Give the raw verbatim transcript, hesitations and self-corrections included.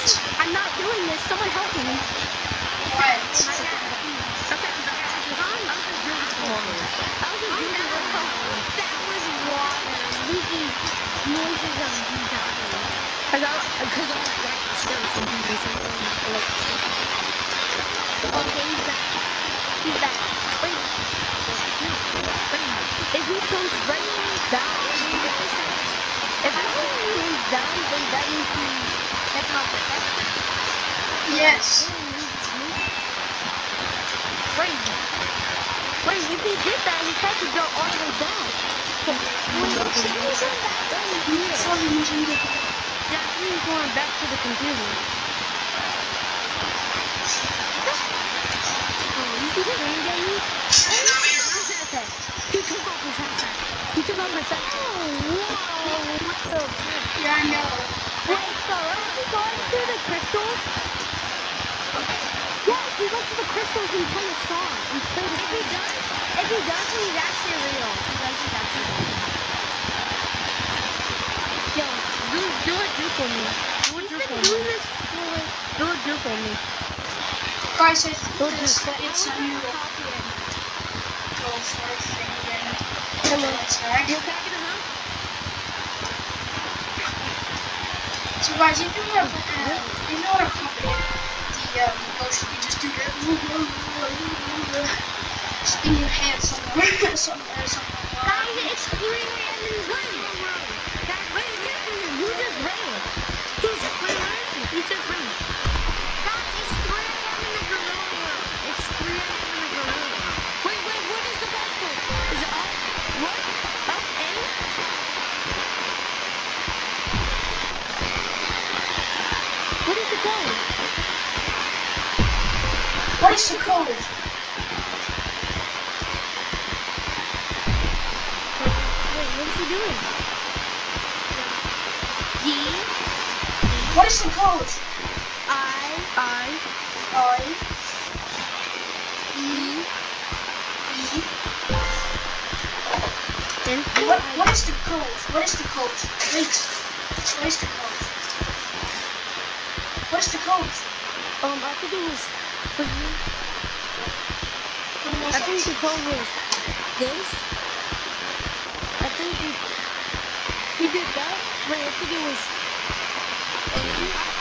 I'm not doing this. Someone help me. What? Okay, okay, I was just, I was just doing some water. I was just doing some water. That was water making noises of you dying. Cause I, cause I like to scare some people. So I like to scare some people. Okay, he's back. He's back. Wait. Wait. If he turns right down, if he turns, if he turns down, then that means he's checking off the section. Yes. Wait. Wait, if he did that, he had to go all the way down. So, wait, if he's going back down here. That means going back to the computer. Oh, you see the ring at me? He took off his headset. He took off his headset. Oh, wow. What the frick? Yeah, I know. Wait, so is he going to the crystals? Yes, he went to the crystals and played a song. And played a if he does, if he does, he's actually real. He does, he's actually real. Yo, do, do a do for me. Do a do for me. Do a do for me. Guys, I think Don't this do it's a new go for thing again. Hello. Tag. You packing them up? So guys, if you want to, uh, if you want to copy the um, motion, you just do that. Just in your hand somewhere, somewhere, somewhere. Guys, it's three A M in the morning. Guys, wait, wait, wait, who just ran? Who's, wait, where is he? He just ran. Guys, it's three A M in the gorilla world. It's three A M in the gorilla world. Wait, wait, what is the basket? Is it up? What? Up A? What is the code? What is the code? Wait, what is he doing? D. What is the code? I. I. I. E. E. Then What? What is the code? What is the code? Wait. What is the code? What is the code? Um, I think it was. Was you? What was I think it? the code was this. I think he he did that. Wait, I think it was A.